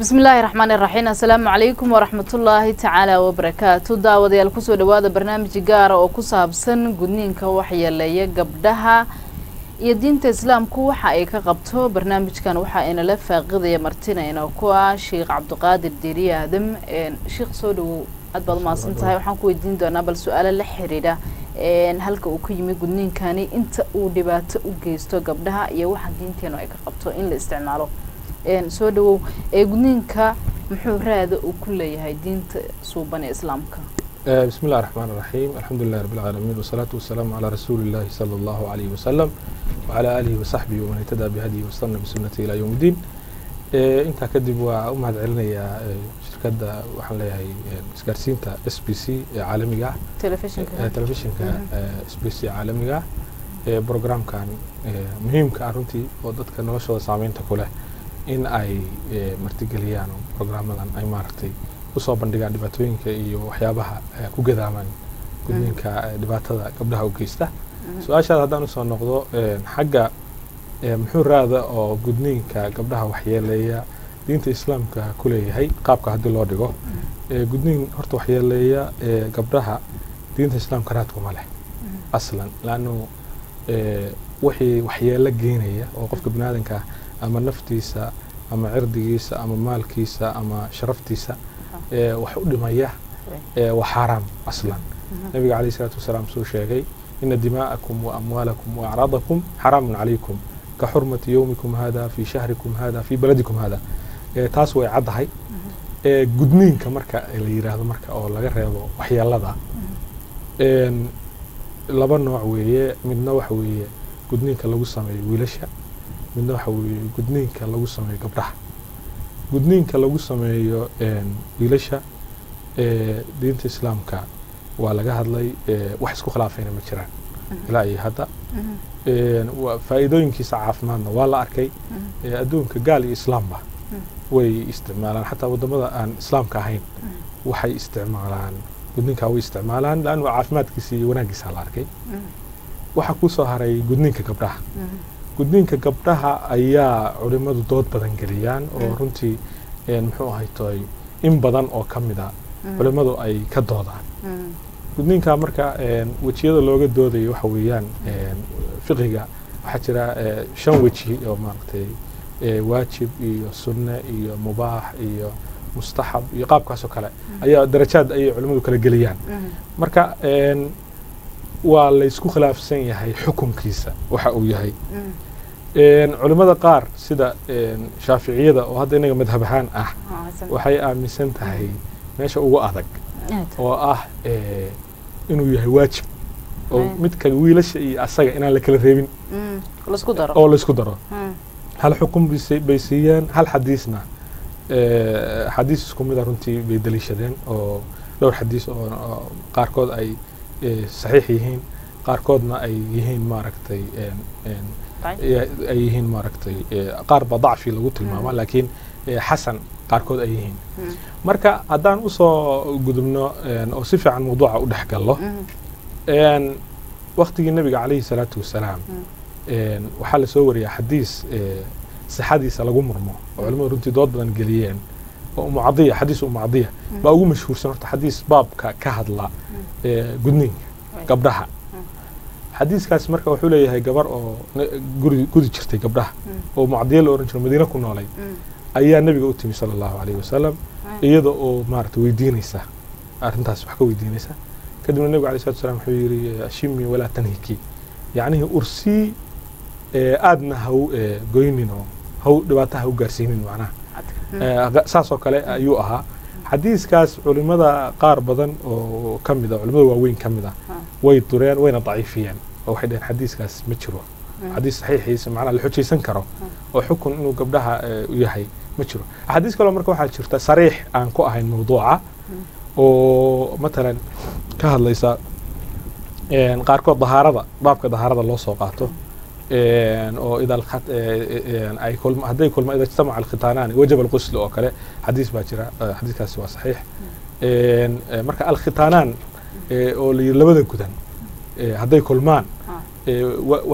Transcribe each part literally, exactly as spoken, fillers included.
بسم الله الرحمن الرحيم السلام عليكم ورحمة الله تعالى وبركاته داود يالكسو دواد برنامج جارة وكسابسن قدنين كوحي اللي قبلها يدين تسلام كوحا ايكا قبطو برنامج كان وحا انا لفا قضية مرتنا انا وكوا شيخ عبد القادر ديري آدم شيخ سودو أدبال ما سنتهاي وحان كو يدين دونا بل سؤال اللحريرة هلك وكيمي قدنين كاني انت او دبات او جيستو قبلها يا وحا دينتين ايكا قبطو ان لاستعماله een soo dhawow ee gudniinka muxuu raad u ku leeyahay diinta suuban ee islaamka ee bismillaahir rahmaanir rahiim alxamdulillahi rabbil aalamiin wasalaatu wasalaamu ala rasuulillahi sallallahu alayhi wa sallam wa ala alihi wa sahbihi wa man ittaba bi hadihi wa sanna bi sunnatihi ila yawmiddin ee inta kadib waa u mahad celinayaa shirkadda waxaan leeyahay isgaarsiinta S B C ee caalamiga ah telefishinka telefishinka S B C caalamiga ee programkan muhiimka ah runtii oo dadka noloshooda saameynta ku leh in ay martigeliyaan programmadan ay maartay u soo bandhigaan dhibaatooyinka iyo waxyaabaha ku gadaaman gudniinka dhibaatada gabdhaha u geysta su'aashaada haddaan u soo noqdo xagga muxuu raada oo gudniinka gabdhaha waxyeeleeya diinta islaamka ku leeyahay qaabka haddii loo dhigo gudniin horta waxyeeleeya gabdhaha diinta islaamka raadku ma leh aslan laanno wixii waxyeelo geenaya oo qofka bini'aadanka ama naftiisa ama cirdigiisa ama maalkiisa ama sharaftiisa ee wax u dhimaya ee wa xaraam aslan nabiga kaleey salaatu wasalaam soo sheegay inna dimaa'akum wa amwaalakum wa a'raadakum haramun alaykum ka hurmati yawmikum hada fi shahrikum hada fi baladikum hada ee taas way cadahay ee gudniinka marka la yiraahdo marka oo laga reebo waxyeelada een laba nooc weeye midna waxa weeye gudniinka lagu sameeyo wiilasha midna waxa weeye gudniinka lagu sameeyo gabdhaha gudniinka lagu sameeyo een wiilasha ee diinta islaamka waa laga hadlay wax isku khilaafayna ma jiraan ilaa ay hadda een faa'iidooyinkiisa caafimaadna waa la arkay adduunka gaal iyo islaamba way isticmaalaan xataa wadamada aan islaamka ahayn waxay isticmaalaan gudniinka way isticmaalaan laana caafimaadkiisa iyo wanaagiisa la arkay waxa ku soo haray gudniinka gabdhaha gudniinka gabdhaha ayaa culimadu dood badan geliyaan oo runtii een muxuu ahay toy in badan oo kamida culimadu ay ka doodaan gudniinka marka een wajiyada looga doodayo waxa weeyaan een fiqiga waxa jira shan waji oo maartay ee waajib iyo sunna iyo mubaax iyo mustahab iyo qaabkaas oo kale ayaa darajaad ay culimadu kala geliyaan marka een waa la isku khilaafsan yahay xukunkiisa waxa uu yahay een culimada qaar sida een shaafiiciyada oo hadda inaga madhab ahaan ah waxay aaminsan tahay meesha ugu adag oo ah ee inuu yahay waajib oo midka wiilasha iyo asaga inaan la kala reebin la isku daro oo la isku daro hal xukun baysiiyaan hal xadiisna ee xadiis isku mid ah runtii bay daliishadeen oo dhowr xadiis oo qaarkood ay صحيح يهين قاركودنا أي يهين ماركتي أي يهين ماركتي قارب ضعفي لو قلت الماما لكن حسن قاركود أي يهين مركا أدان أصو قدمنا أو صفة عن موضوع ودحق الله إن وقت النبي عليه الصلاة والسلام وحال سوري حديث حديث على جمرمه وعلماء رنتي ضد بدن جليين ومعضية حديث ومعضية بقول مشهور سنة حديث باب كهذا الله gudniin gabdhaha xadiiskaas marka wuxuu leeyahay gabar oo guri gudi jirtay gabdhaha oo mucadiyal oran jiray Madiina ku noolay ayaa nabiga u timi sallallahu alayhi wasallam iyada oo maartay weydiinaysa arintaas wax ka weydiinaysa kadibna nabiga alayhi salaam wuxuu yiri ashimi wala tanhiki yaani ursi aadna haw goynino haw dhibaataha u gaarsiinin macnaha saas oo kale ayuu ahaa حديث كاس علماء قار بدن أو كم ذا علماء وين كم ذا ويطرين وين ضعيفين أو حدا حديث كاس مشروع حديث صحيح يسمعنا الحكي سنكره وحكم إنه قبلها يحيي مشروع حديث كلام مركو حد شرطة صريح عن كوه الموضوع ومثلا كهذا ليس إن قاركو ظهارة باب كظهارة الله سوقاته أو إذا الخط أي كل ما هذا كل ما إذا اجتمع الختانان وجب الغسل أو كله حديث باكرة حديث كاسوا صحيح مركا الختانان أو اللي لبدن كدن هذا كل مان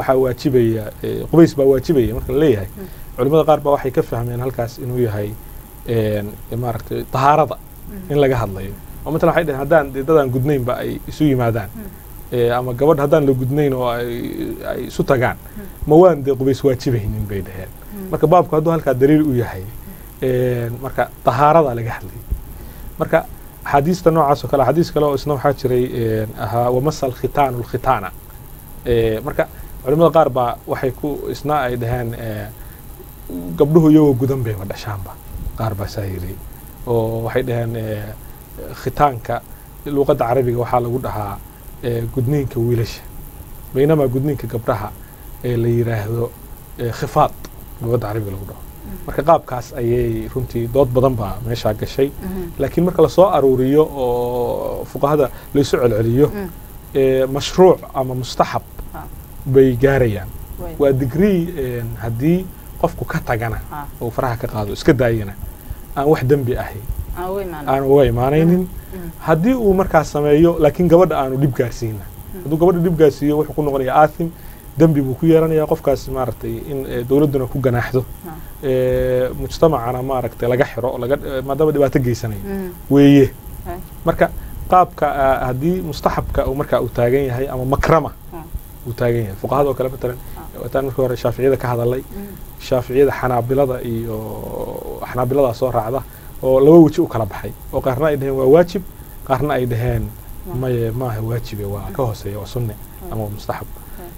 وحواجبية قبيس بواجبية مركا ليه علماء قاربة واحد يكفهم من هالكاس إنه يهاي maaragtay tahaarada in laga hadlayo oo matalan waxay dhaheen haddaan dadaan gudnaynba ay isu yimaadaan ama gabadh haddaan la gudnayn oo ay isu tagaan ma waan dee qubays waajibaynin bay dhaheen marka baabku hadduu halkaa daliil u yahay marka tahaarada laga hadlayay marka axaadiista noocaas oo kale xadiis kale oo isna waxaa jiray ahaa wamasa alkhitaanu alkhitaana marka culimada qaar baa waxay ku isna ay dhaheen gabdhuhu iyagoo gudan bayba dhashaanba qaar baa saa yiri oo waxay dhaheen khitaanka luqadda carabiga waxaa lagu dhahaa gudniinka wiilasha baynamaa gudniinka gabdhaha ee la yiraahdo khifaad luqadda carabiga lagu dhaho marka qaabkaas ayay runtii dood badan baa meeshaa gashay laakiin marka lasoo aruuriyo oo fuqahada laysu celceliyo mashruuc ama mustaxab bay gaarayaan waa degree haddii qofku ka tagana oo faraha ka qaado iska daayana aan wax dembi ahay aan uga imaanaynin haddii uu markaas sameeyo laakiin gabadha aanu dhib gaarsiina hadduu gabadha dhib gaarsiiyo wuxuu ku noqonayaa aathim dembi buu ku yeelanayaa qofkaas maaragtay in dowladduna ku ganaaxdo mujtamacana maaragtay laga xiro maadaama dhibaato geysanayo weeye marka qaabka haddii mustaxabka uu markaa uu taagan yahay ama makrama uu taagan yahay fuqahada oo kale matalan wataan markii hore shaaficiyada ka hadalay shaaficiyada xanaabilada iyo xanaabilada soo raacda oo laba weji u kala baxay oo qaarna ay dhaheen waa waajib qaarna ay dhaheen maye maaha waajibe waa ka hooseeya waa sunne ama waa mustaxab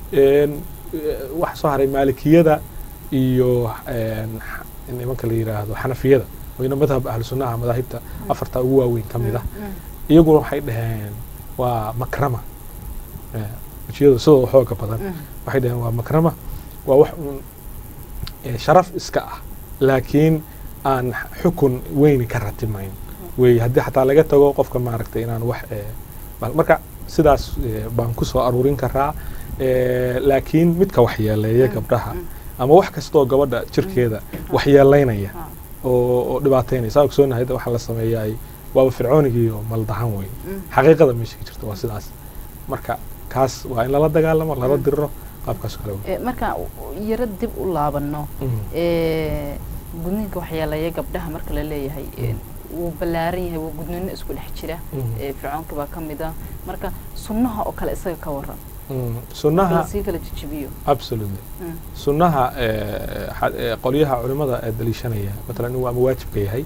waxa soo haray maalikiyada iyo nimanka la yiraahdo xanafiyada wayna madhab ahlu sunnaha madaahibta afarta ugu waaweyn ka mid ah iyaguna waxay dhaheen waa makrama wajiyada sidoo xooga badan waxay dhaheen waa makrama waa wax sharaf iska ah laakiin aan xukun weyn ka ratimayn way haddii xataa laga tago qofka maaragtay inaan wax marka sidaas baan ku soo aruurin karaa laakiin midka waxyeeleeya gabdhaha ama wax kastoo gabadha jirkeeda waxyeelaynaya oo dhibaateynaya saa ogsoonahay waxa la sameeyay waaba fircoonigii iyo maldahan wey xaqiiqada meesha ka jirta waa sidaas marka kaas waa in lala dagaalamo lala diro qaabkaas kale marka yara dib u laabano gudniinka waxyeeleeya gabdhaha marka la leeyahay wuu ballaaran yahay waa gudniino isku dhex jira fircoonka baa ka mid ah marka sunnaha oo kale isaga ka waran sunnaha si kala jijibiyo absolutely sunnaha qoliyaha culimada ee daliishanaya matalan waa waajibka yahay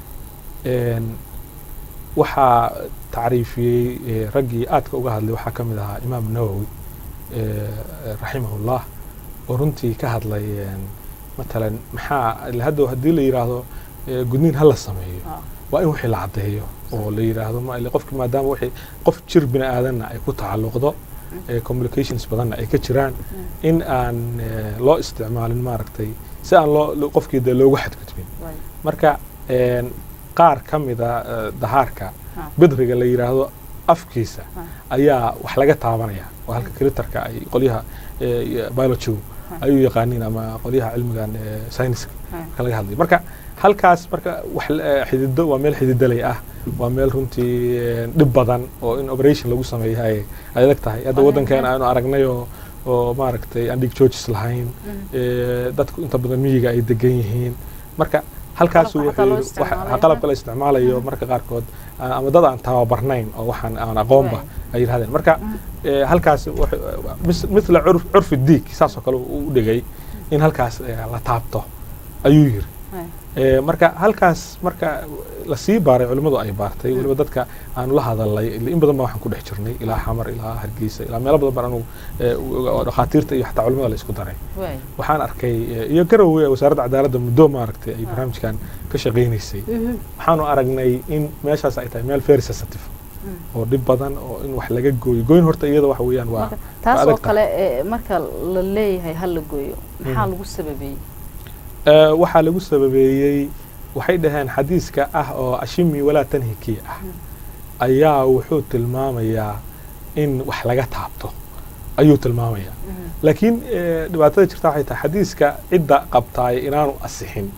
waxaa tacriifiyey raggii aadka uga hadlay waxaa ka mid ahaa imaam nawowi raximahullah oo runtii ka hadlay matalan maxaa hadda haddii la yiraahdo gudniin ha la sameeyo waa in wixii la caddeeyo oo la yiraahdo qofki maadaama wixii qof jir bini aadanna ay ku tacalluqdo communications badanna ay ka jiraan in aan loo isticmaalin maaragtay si aan loo qofkii dee loogu xadgudbin marka qaar ka mida dahaarka bidriga la yiraahdo afkiisa ayaa wax laga taabanaya oo halka kilitarka ay qolyaha biology ayuu yaqaaniin ama qolyaha cilmigan sayniska ka laga hadlay marka halkaas marka wax xidido waa meel xididalay ah waa meel runtii dhib badan oo in operation lagu sameeyo ay adag tahay hadda wadankeena aanu aragnay oo oo maaragtay aan dhig joojis lahayn dadku inta badan miyiga ay degan yihiin marka halkaas qalabka la isticmaalayo marka qaarkood ama dad aan tababarnayn oo waxaan aan aqoonba ay yiraahdeen marka halkaas mithla curfi diig saas oo kale u dhigay in halkaas la taabto ayuu yiri marka halkaas marka la sii baaray culimadu ay baartay waliba dadka aanu la hadalay in badan baa waxaan ku dhex jirnay ilaa xamar ilaa hargeysa ilaa meelo badan baan anu dhakhaatiirta iyo xataa culimada la isku daray waxaan arkay iyo garowe wasaaradda cadaaladda muddo maaragtay ay barnaamijkan ka shaqaynaysay waxaanu aragnay in meeshaas ay tahay meel very sensitive oo dhib badan oo in wax laga gooyo goyn horta iyada waxa weeyaan waa taas oo kale marka la leeyahay hal la gooyo maxaa lagu sababeeyay waxaa lagu sababeeyey waxay dhaheen xadiiska ah oo ashimi walaa tanhiki ah ayaa wuxuu tilmaamayaa in wax laga taabto ayuu tilmaamayaa laakiin dhibaatada jirta waxay tahay xadiiska cidda qabtaay inaanu asixin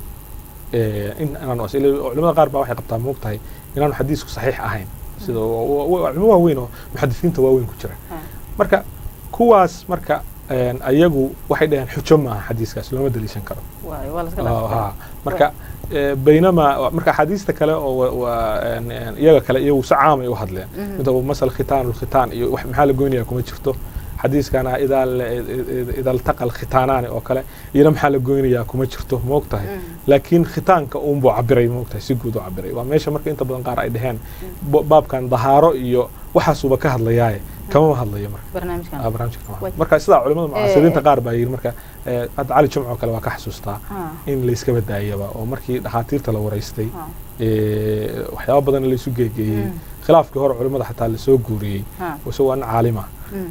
in inaanu asixin culimada qaar baa waxay qabtaa moogtahay inaanu xadiisku saxiix ahayn sida culimo waaweyn oo muxadisiinta waaweyn ku jira marka kuwaas marka ayagu waxay dhaheen xujo maaha xadiiskaas looma daliishan karo marka بينما مركا حديثة كلا و يجا كلا يو سعام يو هذلين مثل مثل الختان والختان محل جونيا كم شفتوا حديث كان إذا إذا التقى الختانان أو كلا ينام محل جونيا كم شفتوا موقته لكن ختان كأم بعبري موقته سيجودو عبري وماش مركا أنت بدن قارئ دهان باب كان ظهاره يو وحسوا بكهل لياي كم هذا ليه مركا برنامج كان آه برنامج كمان مركا سلا علماء معاصرين تقارب أيه مركا هذا على جمعة كلا وكحسوستا إن اللي سكبت دايبا ومركي دحاتير تلو رئيستي وحياة بدن اللي سوق جي خلاف كهور علماء حتى اللي سوق جوري وسوى عالمة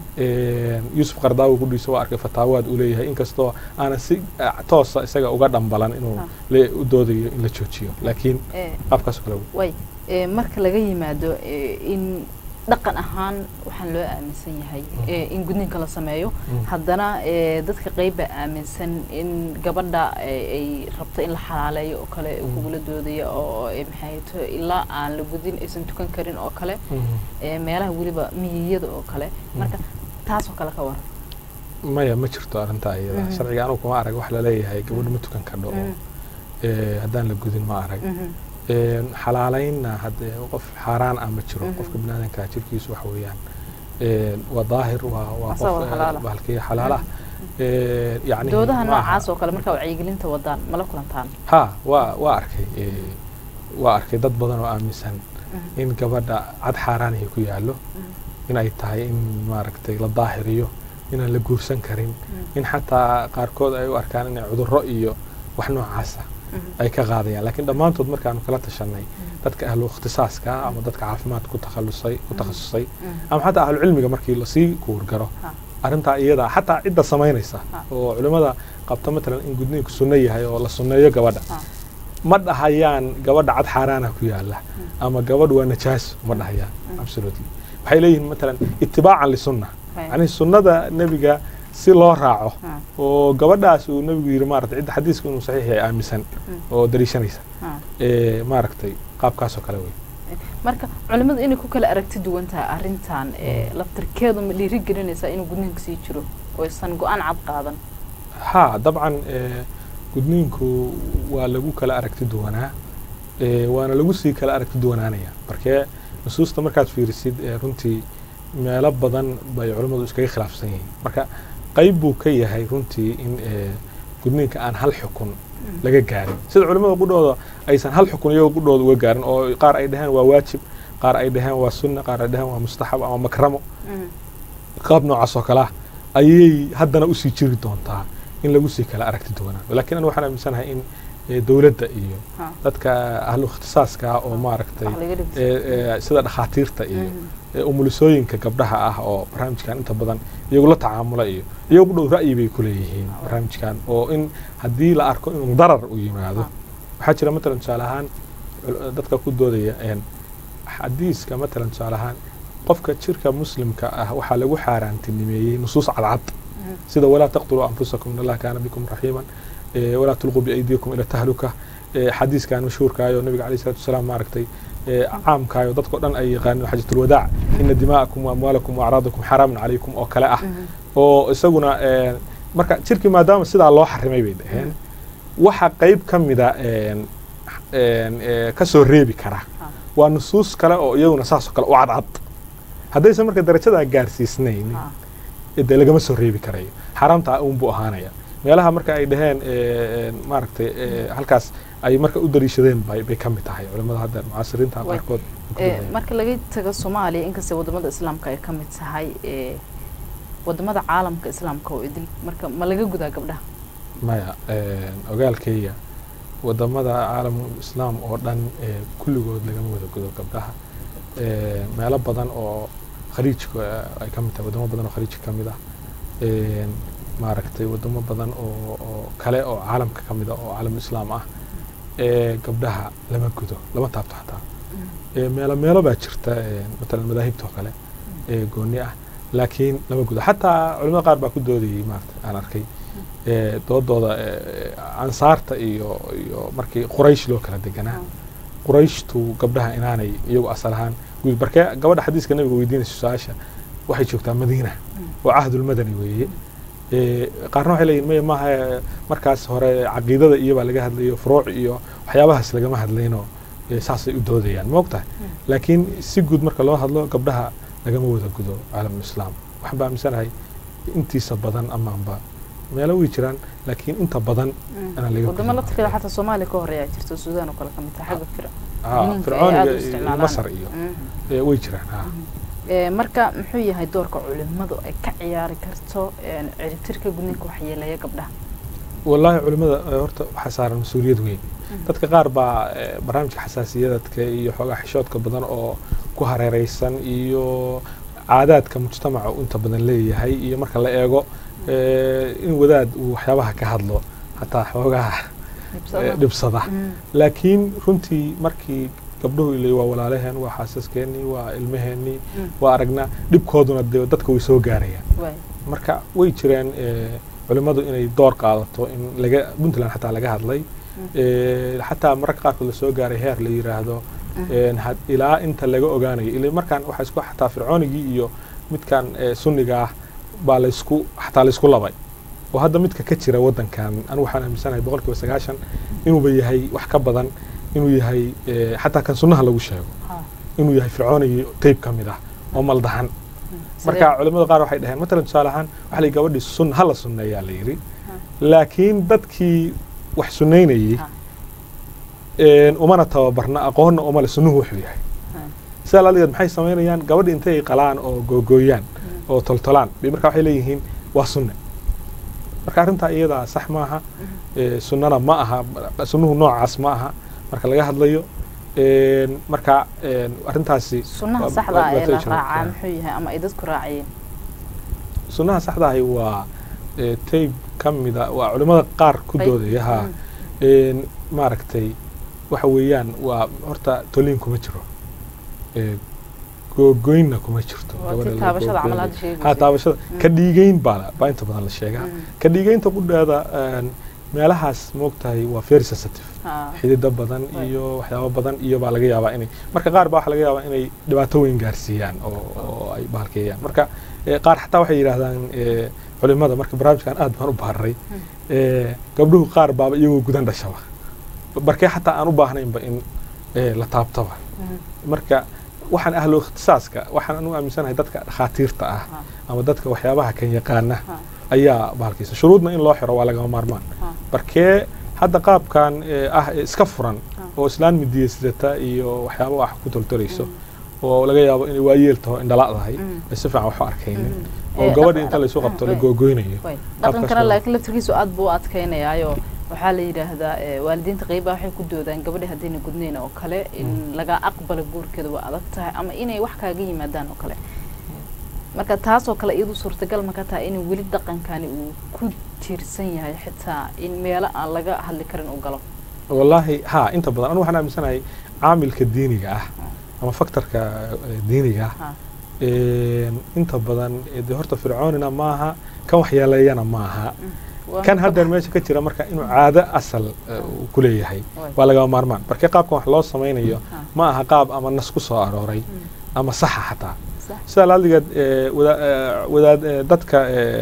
يوسف قرداوي كل يسوى أرك فتاوات أوليها إن كستوا أنا سي توص سجى وقدم بلان إنه لدودي اللي تشوتشيو لكن أفكار كلو. وي مركا لقي ما دو إن dhaqan ahaan waxaan loo aaminsan yahay in gudniinka la sameeyo haddana dadka qayb aaminsan in gabadha ay rabto in la xalaaleeyo oo kale kugu la doodaya oo ay maxayto ilaa aan la gudin aysan tukan karin oo kale meelaha waliba miyada oo kale marka taas oo kale ka waran maya ma jirto arinta iyada sharciga anu kuma arag wax la leeyahay gabadha ma tukan kardo haddaan la gudin ma arag حلالين هذا وقف حرام أم تشرو وقف بنادم كاتشركيس وحويان وظاهر ووقف بالكية حلالة يعني دوده أنا عاصو كلام مركب عيقلين تودان ملك لنتان ها وا واركي واركي ضد بدن وآمسن إن كبدا عد حرام يكوي له إن أي تاي إن ما ركتي للظاهريو إن اللي جورسن كريم إن حتى قاركود أيو أركان إن عذر رأيه وحنا عاسة أي كغاضية لكن دمان تود مركان كلا تشني dadka ahlu ikhtisaaska ama dadka caafimaad ku takhalusay ku takhasusay ama xataa ahlu cilmiga markii la sii kuur garo arinta iyada xataa cidda sameynaysa oo culimada qabta midlan in gudniinku sunno yahay oo la sunneeyo gabadha ma dhahayaan gabadha cad xaraana ku yaala ama gabadh waa najaas ma dhahayaan absolutely waxay leeyihiin midlan ittibaacan li sunna yani sunnada nabiga si loo raaco oo gabadhaas uu nabigu yiri maartay cid xadiisku inuu saxiix yahay aaminsan oo dariishanaysa ee maartay qaabkaas oo kale way marka culimadu inay ku kala aragti duwan tahay arintan ee laftirkeedu ma dhiiri gelinaysa inuu gudniinku sii jiro oo aysan go'aan cad qaadan ha dabcan gudniinku waa lagu kala aragti duwanaa ee waana lagu sii kala aragti duwanaanaya markee nusuusta markaad fiirisid runtii meelo badan bay culimadu iskaga khilaafsan yihiin marka qayb buu ka yahay runtii in gudniinka aan hal xukun laga gaarin sida culimada qudhooda aysan hal xukun iyaga qudhooda uga gaarin oo qaar ay dhahaan waa waajib qaar ay dhahaan waa sunna qaar ay dhahaan waa mustaxab ama makramo qaab noocaas oo kale ayay haddana u sii jiri doontaa in lagu sii kala aragti doonaa laakiin anu waxaan aaminsanahay in dawladda iyo dadka ahlu ikhtisaaska oo maaragtay sida dhakhaatiirta iyo umulisooyinka gabdhaha ah oo barnaamijkan inta badan iyagu la tacaamula iyo iyagu dhow ra'yi bay ku leeyihiin barnaamijkan oo in haddii la arko inuu darar u yimaado waxaa jira matalan tusaale ahaan dadka ku doodaya xadiiska matalan tusaale ahaan qofka jirka muslimka ah waxaa lagu xaaraantinimeeyey nusuus cadcad sida walaa taqtuluu anfusakum in allaha kaana bikum raxiiman ولا تلقوا بأيديكم إلى التهلكة حديث كان مشهور كايو النبي عليه الصلاة والسلام ماركتي عام كايو ضد قرآن أي غان حجة الوداع إن دماءكم وأموالكم وأعراضكم حرام عليكم أو كلا أح وسجنا مركا شركة ما دام السيد الله حرمي بيده هن وح قيب كم إذا كسر ريبي كره ونصوص كلا أو يوم نصاص كلا وعد عض هذا يسمى مركا درجة ده جارسي سنين إذا لقى مسر ريبي كره حرام تعاون بوهانيا meelaha marka ay dhaheen maaragtay halkaas ay marka u dariishadeen bay bay kamid tahay culimada hadda mucaasiriinta qaarkood marka laga tago Soomaaliya inkastoo wadamada islaamka ay kamid tahay wadamada caalamka islaamka oo idil marka ma laga gudaa gabdhaha maya ogaalkeeya wadamada caalamka islaam oo dhan kulligood laga wada gudo gabdhaha meelo badan oo khariijka ay kamid tahay wadamo badan oo khariijka kamid ah maaragtay wadamo badan oo kale oo caalamka kamid ah oo caalam islaam ah ee gabdhaha lama gudo lama taabto xataa ee meelo meelo baa jirta matalan madaahibta kale ee gooni ah laakiin lama gudo xataa culimada qaar baa ku doodayay maaragtay aan arkay ee doodooda ansaarta iyo iyo markii quraysh loo kala deganaa qurayshtu gabdhaha inaanay iyagu asal ahaan guud barkee gabadha xadiiska nabiga weydiinaysa su'aasha waxay joogtaa Madiina oo cahdul madani weeye qaarna waxay leeyihin maya maaha markaas hore caqiidada iyo baa laga hadlayo furuuc iyo waxyaabahaas lagama hadlayno saasay u doodayaan ma ogtahay laakiin si guud marka loo hadlo gabdhaha lagama wada gudo caalamulislaam waxaan baa aaminsanahay intiisa badan amaanba meelo way jiraan laakiin inta badan ana laga wadamo la taqila xataa Soomaaliya ka horeeya jirto Suudaan oo kale kamid tahay xagga fira fircooniga Masar iyo way jiraan ha ee marka muxuu yahay doorka culimadu ay ka ciyaari karto ee ciribtirka gudniinka waxyeelaya gabdhaha wallahi culimada horta waxa saaran mas'uuliyad weyn dadka qaar baa barnaamijka xasaasiyadka iyo xogaa xishoodka badan oo ku hareeraysan iyo caadaadka mujtamaca inta badan leeyahay iyo marka la eego in wadaad uu waxyaabaha ka hadlo hataa xogaa dhibsada laakiin runtii markii gabdhuhu ilaa waa walaalaheen waa xaasaskeeni waa ilmaheeni waa aragna dhibkooduna dadka way soo gaarayaan marka way jireen culimadu inay door qaadato in laga Puntland hataa laga hadlay hataa marka qaar la soo gaaray heer la yiraahdo had ilaa inta laga ogaanayo ilaa markaan waxa isku hataa fircoonigi iyo midkan sunniga ah baa la isku hataa la isku labay oo hadda midka ka jira wadankan anu waxaan aaminsanahay boqolkiiba sagaashan inuu ba yahay wax ka badan inuu yahay hataa kan sunnaha lagu sheego inuu yahay fircoonigi tayb kamid ah oo maldahan marka culimada qaar waxay dhaheen matalan tusaalahan waxa la gabadhii sunna hala sunneeyaa la yiri laakiin dadkii wax sunneynayay een umana tababarna aqoonna uma la sunnuhu wuxuu yahay salaaliyeed maxay sameynayaan gabadhii intay qalaan oo googooyaan oo toltolaan marka waxay leeyihiin waa sunne marka arinta iyada sax ma aha sunnana ma aha sunnuhu noocaas ma aha marka laga hadlayo een marka een arintaasi sunnaha saxda ah ee la raacay muxuu yahay ama ay dadku raacayeen sunnaha saxda ah waa tayb kamida waa culimada qaar ku doodaya een maaragtay waxa weeyaan waa horta toliin kuma jiro ee googoyna kuma jirto taabashada camal hadda sheegay ha taabashada ka dhiigeyn baa baa inta badan la sheegaa ka dhiigeynta ku dhaada meelahaas moogtahay waa very sensitive xidida badan iyo waxyaabo badan iyo baa laga yaabaa inay marka qaar baa waxa laga yaabaa inay dhibaato weyn gaarsiiyaan oo ay baalkeeyaan marka qaar xataa waxay yiraahdaan culimada marka barnaamijkan aad baan u baaray ee gabdhuhu qaar baa iyagoo gudan dhashaba barkay xataa aan u baahnaynba in la taabtaba marka waxaan ahlo ikhtisaaska waxaan anu aaminsanahay dadka dhakhaatiirta ah ama dadka waxyaabaha kan yaqaana ayaa baalkiisa shuruudna in loo xiro waa laga maarmaan barkee hadda qaabkan ah iska furan oo islaan midiyeysata iyo waxyaabo wax ku toltolayso oo laga yaabo inay waayeelto indhalaadahay ay si fiican wax u arkaynin oo gabadha inta la soo qabto la googooynayo dhaqankana laakiin laftirkiisu aad buu adkaynayaayo waxaa la yiraahdaa waalidiinta qaybaha waxay ku doodaan gabadha hadayna gudnayn oo kale in laga aqbalo guurkeeda waa adag tahay ama inay wax kaaga yimaadaan oo kale marka taas oo kale iyadu suurtagal ma ka tahay in wali dhaqankani uu ku tiirsan yahay xitaa in meel aan laga hadli karin uu galo wallahi ha inta badan anu waxaan aaminsanahay caamilka diiniga ah ama faktorka diiniga ah ee inta badan ee horta fircoonina maaha kan waxyeeleeyana maaha kan hadda meesha ka jira marka inuu caado asal ku leeyahay waa laga maarmaan markii qaabkan wax loo sameeyo ma aha qaab ama nas ku soo arooray ama sax xataa sida laaliga wadaad dadka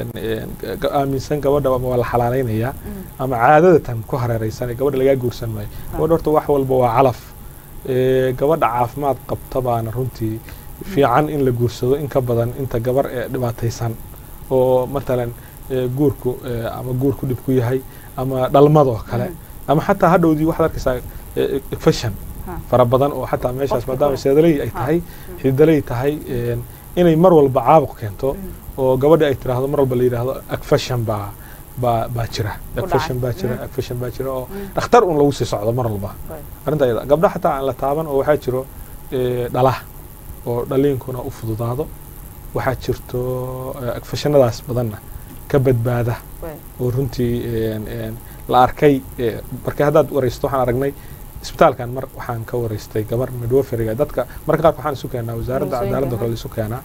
aaminsan gabadha waa la xalaaleynaya ama caadadatan ku hareeraysan gabadha laga guursan maayo gabadha horta wax walba waa calaf gabadha caafimaad qabta baana runtii fiican in la guursado in ka badan inta gabar dhibaataysan oo matalan guurku ama guurku dhib ku yahay ama dhalmado kale ama xataa hadhowdii waxaad arkaysaa fashion fara badan oo xataa meeshaas maadaama seedalay ay tahay xididalay tahay inay mar walba caabuq keento oo gabadha ay tiraahdo mar walba la yiraahdo fashion baa baa baa jira fashion baa jira fashion baa jira oo dhakhtar un lagu sii socdo mar walba arinta ayada gabdhaha xataa aan la taaban oo waxaa jiro dhala oo dhaliinkuna u fududaado waxaa jirto fashionadaas badanna ka badbaada oo runtii la arkay markii haddaad waraysto waxaan aragnay isbitaalkan mar waxaan ka waraystay gabar midwiferyga dadka marka qaar waxaan isu keenaa wasaaradda cadaaladda kale isu keenaa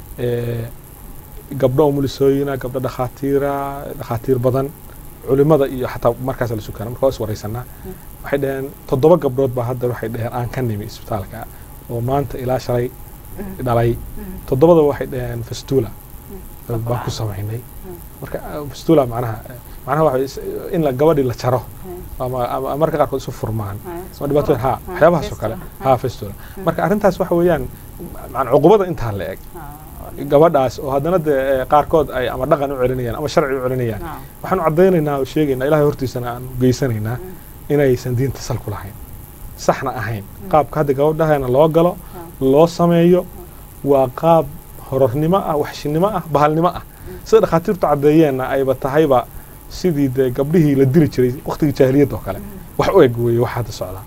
gabdho umulisooyina gabdho dhakhaatiira dhakhaatiir badan culimada iyo xataa markaas la isu keenaa marka waa is waraysanaa waxay dhaheen toddoba gabdhood baa hadda waxay dhaheen aan ka nimi isbitaalka oo maanta ilaa shalay dhalay toddobada waxay dhaheen fistula baan ku samaynay marka fistula macnaha macnaha waxa in la gabadhi la jaro ama ama marka qaarkood isu furmaan soo dhibaato ha waxyaabahaas oo kale ha fistula marka arrintaas waxa weeyaan macna cuqubada inta la eg gabadhaas oo haddana qaarkood ay ama dhaqan u celinayaan ama sharci u celinayaan waxaan cadeynaynaa oo sheegaynaa ilaahay hortiisana aan geysanaynaa inaysan diinta sal ku lahayn saxna ahayn qaabka hadda gabadhahana loo galo loo sameeyo waa qaab horornimo ah waxshinimo ah bahalnimo ah sida dhakhaatiirtu caddeeyeenna ayba tahayba sidii dee gabdhihii la dili jiray waqtigii jaahiliyadda oo kale wax u eg weeye wax hadda socdaa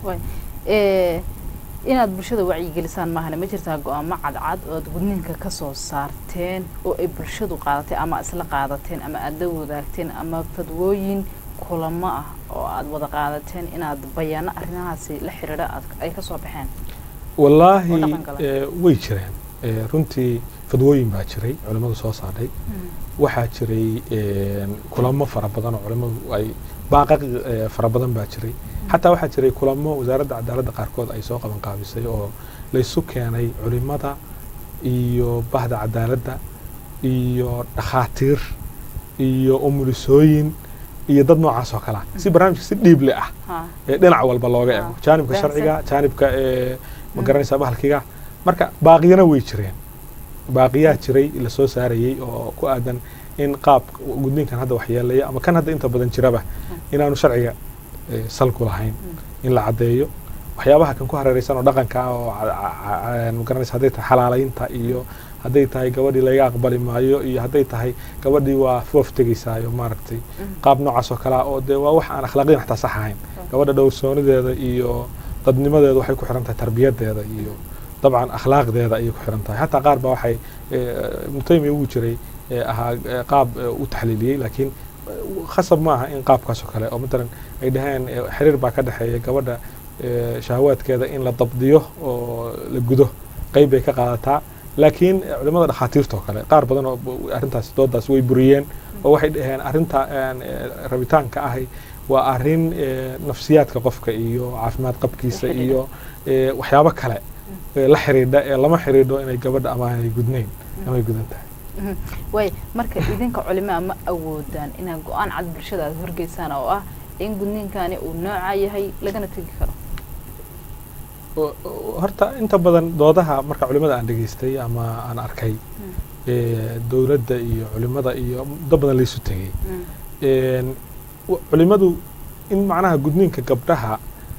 inaad bulshada wacyigelisaan maahane ma jirtaa go-aamo cadcad oo aad gudniinka ka soo saarteen oo ay bulshadu qaadatay ama isla qaadateen ama aad la wadaagteen ama fadwooyin kulamo ah oo aad wada qaadateen inaad bayaano arrimahaasi la xiriira ay ka soo baxeen wallaahi way jireen runtii fadwooyin baa jiray culimmadu soo saadhay waxaa jiray kulamo fara badan oo culimmadu ay baaqaq fara badan baa jiray xataa waxaa jiray kulamo wasaaradda cadaaladda qaarkood ay soo qaban qaabisay oo laysu keenay culimmada iyo bahda cadaaladda iyo dhakhaatiir iyo umulisooyin iyo dad noocaas oo kale ah si barnaamijka si dhiible ah dhinac walba looga eego jaanibka sharciga jaanibka ma garanaysaa bahalkiga marka baaqiyana way jireen baaqiyaa jiray la soo saarayay oo ku aadan in qaab gudniinkan hadda waxyeelaya ama kan hadda inta badan jiraba inaanu sharciga sal ku lahayn in la caddeeyo waxyaabaha kan ku hareeraysan oo dhaqanka ah oo ma garanaysaa hadday tahay xalaalaynta iyo hadday tahay gabadhii laga aqbali maayo iyo hadday tahay gabadhii waa foof tegaysaayo maaragtay qaab noocaas oo kale ah oo dee waa wax aan akhlaaqiyan xataa sax ahayn gabadha dhowrsoonideeda iyo dadnimadeeda waxay ku xiran tahay tarbiyadeeda iyo dabcan akhlaaqdeeda ayay ku xiran tahay xataa qaar baa waxay mutaymi ugu jiray ahaa qaab u taxliiliyey laakiin khasab ma aha in qaabkaas oo kale oo matalan ay dhaheen xiriir baa ka dhexeeya gabadha shahawaadkeeda in la dabdiyo oo la gudo qayb bay ka qaadataa laakiin culimada dhakhaatiirta oo kale qaar badan oo arrintaas doodaas way buriyeen oo waxay dhaheen arrinta rabitaanka ahi waa arrin nafsiyaadka qofka iyo caafimaad qabkiisa iyo waxyaabo kale la xiriidha ee lama xiriidho inay gabadha ama ay gudnayn ama ay gudan tahay way marka idinka culimaa ma awoodaan inaad go-aan cad bulshada aad horgeysaan oo ah in gudniinkani uu nooca yahay lagana tegi karo horta inta badan doodaha marka culimada aan dhageystay ama aan arkay dowladda iyo culimada iyo dad badan laysu tegey culimadu in macnaha gudniinka gabdhaha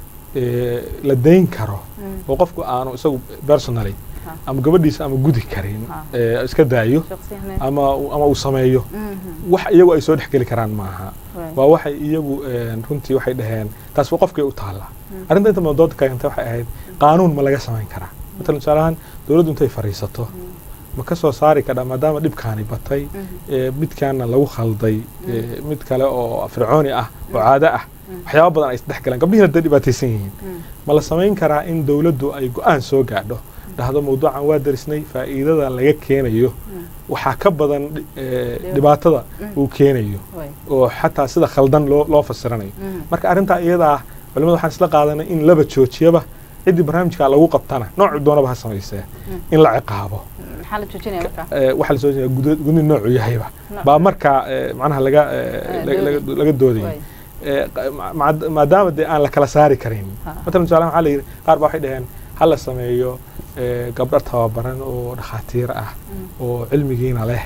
la dayn karo oo qofku aanu isagu personally ama gabadhiisa ama gudi karin iska daayo ama ama uu sameeyo wax iyagu ay soo dhexgeli karaan maaha waa waxay iyagu runtii waxay dhaheen taas waa qofkay u taallaa arrinta inta badan dooda kaagantay waxay ahayd qaanuun ma laga samayn karaa matalan tusaale ahaan dowladdu intay fariisato ma ka soo saari kadhaa maadaama dhibkaani batay midkaana lagu khalday mid kale oo fircooni ah oo caado ah waxyaaba badan ay isdhex galaan gabdhihina dee dhibaataysan yihiin ma la samayn karaa in dowladdu ay go-aan soo gaadho dhahdo mawduucan waa darisnay faa'iidada laga keenayo waxaa ka badan dhibaatada uu keenayo oo xataa sida khaldan loo loo fasiranayo marka arrintaa iyadaa culimada waxaan isla qaadanay in laba joojiyaba ciddii barnaamijka lagu qabtana noocu doonaba ha samaysee in la ciqaabo waxaa la joojinaya gudni noocu yahayba baa markaa macnaha laga laga doodayay maadaama dee aan la kala saari karin matalan tusaale waxaa la yidhi qaar baa waxay dhaheen ha la sameeyo gabdho tababaran oo dhakhaatiir ah oo cilmigiina leh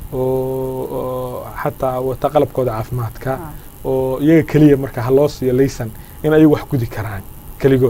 oo xataa wata qalabkooda caafimaadka oo iyaga keliya marka ha loo siiyo laysan in ayagu wax gudi karaan keligood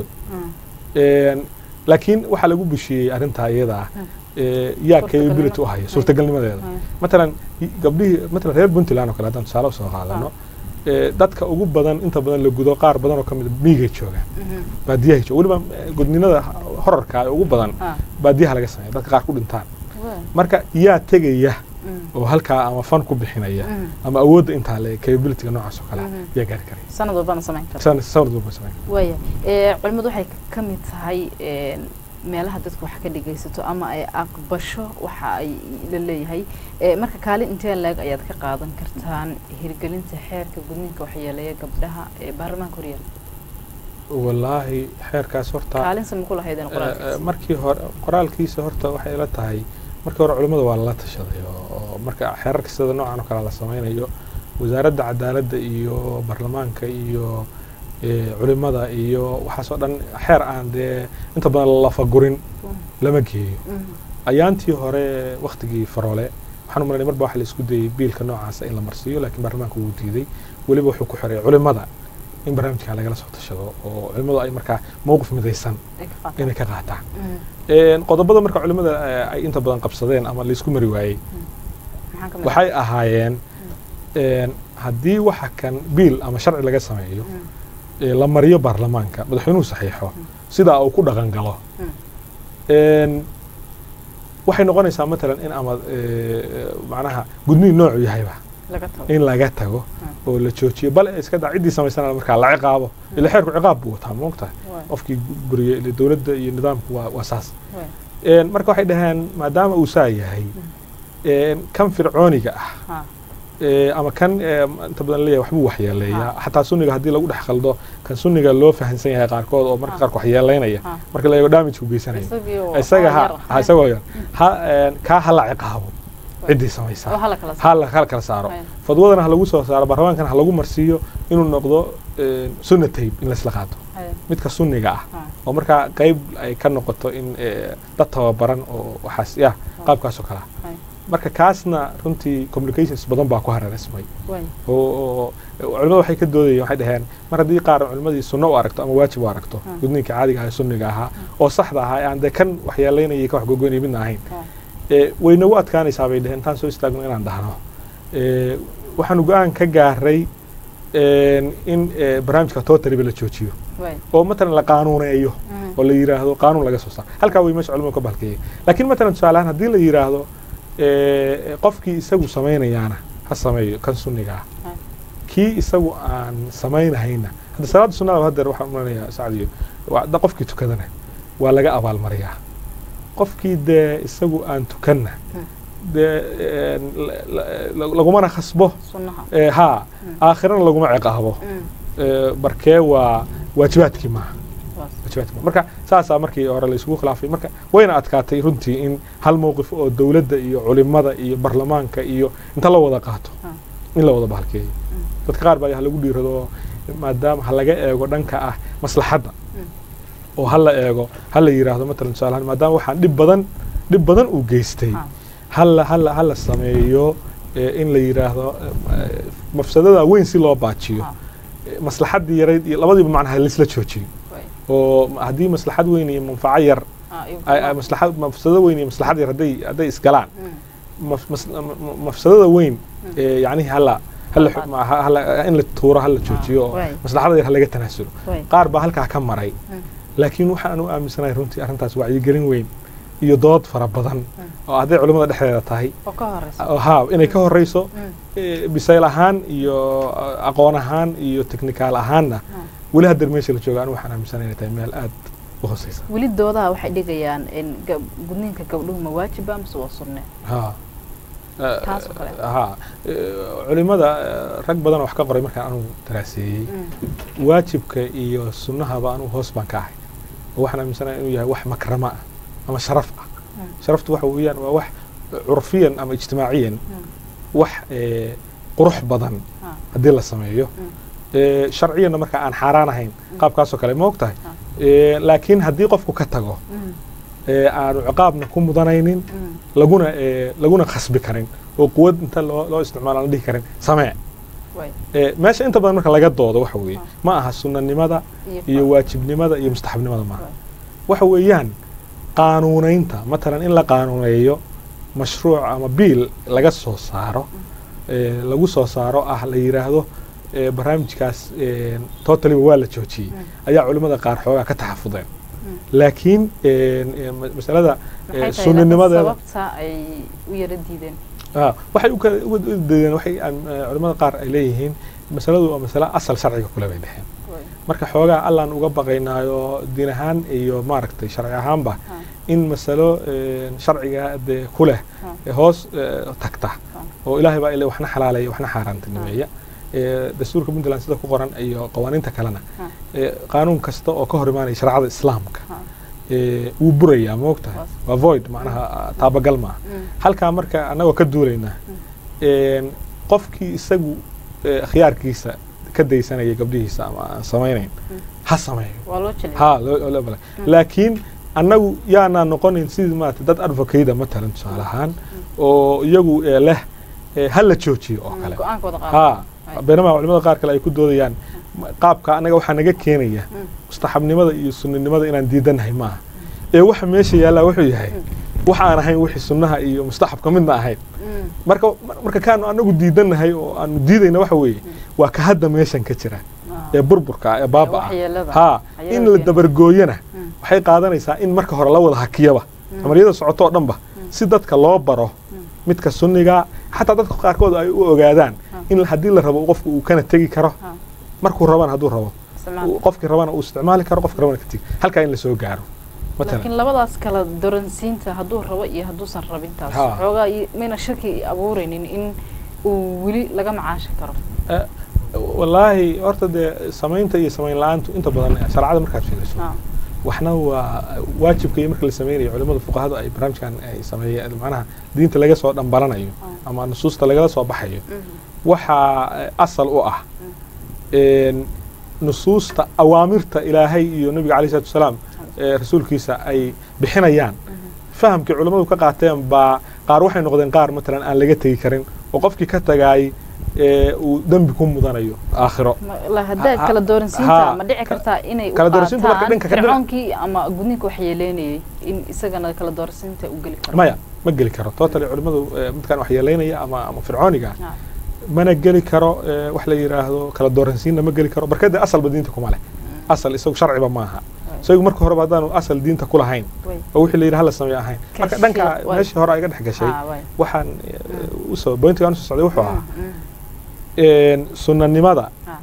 laakiin waxaa lagu bushiyey arrintaa iyada ah yaa capability u haya suurtagalnimadeeda matalan gabdhihii matalan reer puntland oo kale haddaan tusaale usoo qaadano dadka ugu badan inta badan la gudo qaar badan oo ka mid miigay joogaan baadiyahay jooga weliba gudninada horarka ugu badan baadiyaha laga sameeya dadka qaar ku dhintaan marka yaa tegaya oo halkaa ama fan ku bixinaya ama awoodda intaa le capabilityga noocaas oo kale yaa gaari karaya sanad walbana samayn karta sanad walbana samayn karta waaya culimadu waxay ka mid tahay meelaha dadku wax ka dhagaysato ama ay aqbasho waxa ay la leeyahay marka kaalin intee laag ayaad ka qaadan kartaan hirgelinta xeerka gudniinka waxyeeleeya gabdhaha ee baarlamaanka horyaal wallaahi xeerkaas horta kaalin sama ku lahaydeen qoraalkiisa markii hore qoraalkiisa horta waxay la tahay markii hore culimada waa lala tashaday oo marka xeerarka sida noocan oo kale la sameynayo wasaaradda cadaaladda iyo baarlamaanka iyo culimada iyo waxaas oo dhan xeer aan dee inta badan la fagurin lama geeyo ayaantii hore waqtigii Faroole waxaan u malaynay marba wax la isku dayay biilka noocaas in la marsiiyo laakiin baarlamaanku wuu diiday waliba wuxuu ku xiray culimada in barnaamijka laga soo tashado oo culimadu ay markaa mowqif midaysan inay ka qaataan een qodobada marka culimada ay inta badan qabsadeen ama la isku mari waayay waxay ahaayeen een haddii waxa kan biil ama sharci laga sameeyo la mariyo baarlamaanka madaxweynuhu saxiixo sida uu ku dhaqan galo een waxay noqonaysaa مثلا in ama macnaha gudniin nooc yahayba in laga tago oo la joojiyo bal iska daa cidii sameysana marka la ciqaabo ila xeerku ciqaab buu wataa moogtahay qofkii guriga ila dawladda iyo nidaamku waa wasaas een marka waxay dhahaan maadaama uu saa yahay een kan fircooniga ah ee ama kan inta badan leeyahay waxbuu waxyeeleeyaa xataa sunniga hadii lagu dhex qaldo kan sunniga loo fahansan yahay qaarkood oo marka qaar waxyeeleynaya marka la eego damage uu geysanayo isaga ha isagoo yar ha ka hala ciqaabo cidii samaysa hala kala kala saaro fadwadana ha lagu soo saaro baarlamaankan ha lagu marsiiyo inuu noqdo sunna tayb in la isla qaato midka sunniga ah oo marka qayb ay ka noqoto in dad tababaran oo waxaas ya qaabkaas oo kala marka kaasna runtii communications badan baa ku hareeraysan oo culimadu waxay ka doodayeen waxay dhaheen mar haddii qaar culimadii sunno u aragto ama waajib u aragto gudniinka caadiga ah sunniga ahaa oo saxda ah aan de kan waxyeeleynayay ka wax gogoynay midna ahayn ee wayna u adkaanaysaa bay dhaheen taan soo istaagno inaan dhahno ee waxaan go'aan ka gaaray in barnaamijka totally la joojiyo oo مثلا la qaanuuneeyo oo la yiraahdo qaanuun laga soo saaro halka way meesha culimadu ka balkeeyay laakiin مثلا su'aalahan haddii la yiraahdo qofkii isagu sameeynayaana ha sameeyo kan sunniga ah kii isagu aan sameeynahayna hadda salaada sunnada hadda waxaan u leeyahay saacadiyo waa qofkii tukadana waa laga abaal mariyaa qofkii de isagu aan tukanna de laguma khasbo ee ha aakhirana laguma ciqaabo ee barkee waa waajibaadkii ma waajibaadkii marka saasa markii hore la isugu khilaafay marka wayna adkaatay runtii in hal mowqif oo dawladda iyo culimada iyo baarlamaanka iyo inta la wada qaato in la wada bahalkeeyo dadka qaar baa lagu dhiirado maadaama ha laga eego dhanka ah maslaxadda oo hal la eego hal la yiraahdo مثلا su'aalahan maadaama waxaan dhib badan dhib badan u geystay hal hal hal sameeyo in la yiraahdo mafsadada weyn si loo baajiyo maslaxadii yareed iyo labadiiba macnaha la isla joojiyo oo hadii maslaxad weyn iyo manfaco yar ay maslaxad mafsadada weyn iyo maslaxad yar haday haday isgalaan mafsadada weyn yani hala هلا هلا إن التورة هلا تشوتيو مصلحة هذا هلا جت ناسلو قارب هالك عكم مري لكن وح أنا أمس سنة رنتي أرنتاس وعي جرين وين يضاد فربضان هذا علماء الحياة تاهي ها إن يكون رئيسه بسيلهان يو أقوانهان يو تكنيكال هانا ولا هدر ماشي اللي شو أنا وح أنا أمس سنة تيميل أد وخصيصة ولد دوضها واحد يجيان إن قلنا كقولهم واجب أمس وصلنا ها ها culimada rag badan wax ka qoray markaan anu daraasiyay waajibka iyo sunnahaba anu hoos baan ka ahay waxaan aaminsanahay inuu yahay wax makrama ama sharaf ah sharaftu waxa weeyaan waa wax urfiyan ama ijtimaaciyan wax qurux badan hadii la sameeyo sharciyan marka aan xaraan ahayn qaabkaas oo kale ma ogtahay laakiin hadii qofku ka tago aanu ciqaabna ku mudanaynin laguna laguna khasbi karin oo quwad inta loo isticmaalo aan dhihi karin samee ee meesha inta badan marka laga doodo waxa weeye ma aha sunnanimada iyo waajibnimada iyo mustaxabnimada ma waxa weeyaan qaanuunaynta مثلا in la qaanuuneeyo mashruuc ama biil laga soo saaro ee lagu soo saaro ah la yiraahdo barnaamijkaas totally waa la joojiyay ayaa culimada qaar xoogaa ka taxafudeen laakiin mas'alada sunnanimadeeda ay u yaradideen ah waxay u diideen waxay culimada qaar ay leeyihiin mas'aladu waa mas'ala asal sharciga kula bay dhaxeen marka xoogaa allaan uga baqaynaayo diin ahaan iyo maaragtay sharci ahaanba in mas'alo sharciga ku leh hoos tagta oo ilaahay baa ilaa waxna xalaalay waxna xaaraantinimeeya dastuurka Puntland sida ku qoran iyo qawaaniinta kalena qaanuun kasta oo ka hor imaanay sharciyada islaamka wuu burayaa ma ogtahay waa void macnaha taabagal maaha halkaa marka annagoo ka duulaynaa qofkii isagu khiyaarkiisa ka daysanaya gabdhihiisa ama aan samaynayn ha sameeyo ha laakiin annagu yaanaa noqonayn sidii maarata dad advocate matalan tusaale ahaan oo iyagu leh ha la joojiyo oo kale ha beenamaa culimada qaar kale ay ku doodayaan qaabka annaga waxaa naga keenaya mustaxabnimada iyo sunninimada inaan diidanahay maaha ee waxa meesha yaallaa wuxuu yahay waxa aan ahayn wixii sunnaha iyo mustaxabka midna ahayn marka marka kaanu annagu diidanahay oo aanu diidayna waxa weeye waa ka hadda meeshan ka jira ee burburka ee baaba ha in la dabargooyana waxay qaadanaysaa in marka hore la wada hakiyaba amariyada socoto oo dhanba si dadka loo baro midka sunniga xataa dadka qaarkood ay u ogaadaan in haddii la rabo qofku uu kana tegi karo markuu rabana hadduu rabo qofkii rabana uu isticmaali karo qofkii rabana ka tegi halkaa in la soo gaaro laakiin labadaas kala doransiinta hadduu rabo iyo hadduusan rabintaas xoogaa mayna shaki abuuraynin in uu weli laga macaashan karo wallaahi horta dee samaynta iyo samayn la-aantu inta badan sharcada markaad fiiriso waxna waa waajibka iyo marka la sameynayo culimada fuqahadu ay barnaamijkan ay sameeyeen macnaha diinta laga soo dhambalanayo ama nusuusta lagala soo baxayo waxaa asal u ah nusuusta awaamirta ilaahay iyo nabiga calayhi salaatu wasalaam rasuulkiisa ay bixinayaan fahamkii culimadu ka qaateen baa qaar waxay noqdeen qaar matalan aan laga tegi karin oo qofkii ka tagaay uu dambi ku mudanayo aakhiro haddaa kala dooransiinta ma dhici kartaa inay u qaataan fircoonkii ama gudniinka wax yeeleynayay in isagana kala doorasiinta u geli karo maya ma geli karo totally culimadu midkaan wax yeeleynaya ama ama fircooniga mana geli karo wax la yiraahdo kala dooransiinna ma geli karo barkada asalba diinta kuma leh asal isagu sharciba maaha isagu marka hore baadaanu asal diinta ku lahayn oo wixii la yiraahdo la sameeyo ahayn marka dhanka meeshii hore ay ga dhex gashay waxaan u soo bointigaan u socday wuxuu ahaa sunnanimada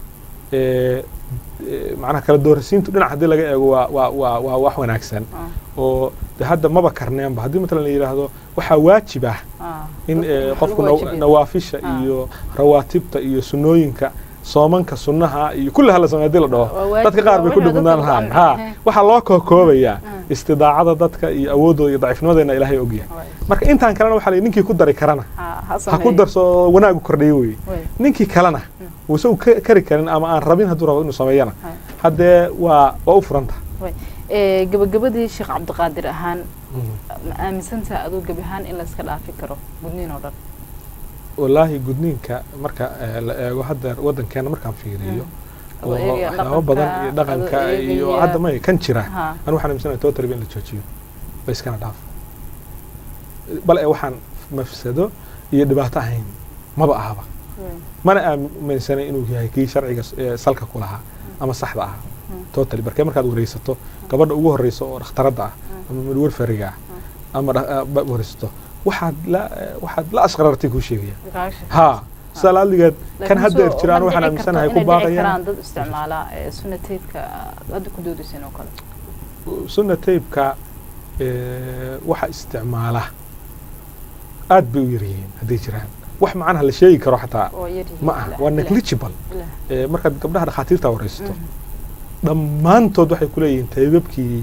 macnaha kala doorasiintu dhinac haddii laga eego waa waa waa waa wax wanaagsan oo hadda maba karneenba haddii matalan la yiraahdo waxaa waajib ah in qofku nawaafisha iyo rawaatibta iyo sunnooyinka soomanka sunnaha iyo kulli hala sameeyo hadii la dhaho dadka qaar bay ku dhibnaan lahaan ha waxaa loo kookoobayaa istidaacada dadka iyo awoodooda iyo daciifnimadeena ilaahay ogyahay marka intaan kalena waxaa la ninkii ku dari karana ha ku darso wanaagu kordhiyo wey ninkii kalena uu isagu kari karin ama aan rabin hadduu rabo inuu sameeyana haddee waa waa u furanta gabagabadii sheekh cabdiqaadir ahaan ma aaminsantaha aduu gebi ahaan in layska dhaafi karo gudniin oo dhan wallaahi gudniinka marka la eego hadda waddankeena markaan fiiriyo waxyaabo badan iyo dhaqanka iyo hadda may kan jira anu waxaan aaminsanahay totally in la joojiyo la iskana dhaafo bal ee waxaan mafsado iyo dhibaato ahayn maba ahaba mana aaminsanay inuu yahay kii sharciga salka ku lahaa ama saxda ah totally barkee markaad wareysato gabadha ugu horeyso oo dhakhtaradda ah ama midwarfariga ah ama wareysato waxaad la waxaad la asqarartay ku sheegaya ha salaadigeed kan hadda jiraan waxaan aaminsanahay ku baaqayaan dad isticmaala sunna tape-ka hadda ku doodaysan oo kale sunna tape-ka waxa isticmaala aad bay u yaryihiin hadday jiraan wax macnaha la sheegi karo xataa ma aha waa negligible markaad gabdhaha dhakhaatiirta wareysato dhammaantood waxay ku leeyihiin taybabkii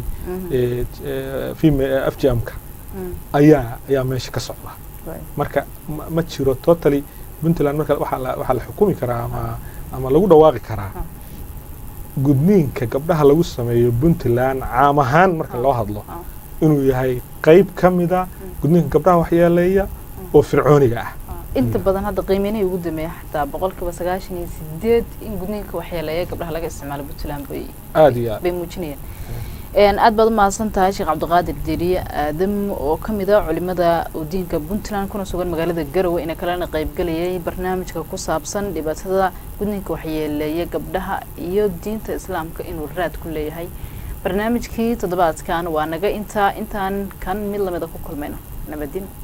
f g m-ka ayaa ayaa meesha ka socda marka ma jiro totally puntland marka waxaa la xukumi karaa ama ama lagu dhawaaqi karaa gudniinka gabdhaha lagu sameeyo puntland caam ahaan marka loo hadlo inuu yahay qayb ka mida gudniinka gabdhaha waxyeeleeya oo fircooniga ah inta badan hadda qiimeynay ugu dameeya xataa boqolkiiba sagaashan iyo sideed in gudniinka waxyeeleeya gabdhaha laga isticmaalo puntland bay aad iyo bay muujinayaan aad baad u mahadsan tahay sheekh cabdiqaadir diiriye aadam oo ka mid ah culimada diinka puntland kuna sugan magaalada garowe ina kalena qaybgalayay barnaamijka ku saabsan dhibaatada gudniinka waxyeeleeya gabdhaha iyo diinta islaamka inuu raad ku leeyahay barnaamijkii toddobaadkan waa naga intaa intaan kan mid lamida ku kulmayno nabadin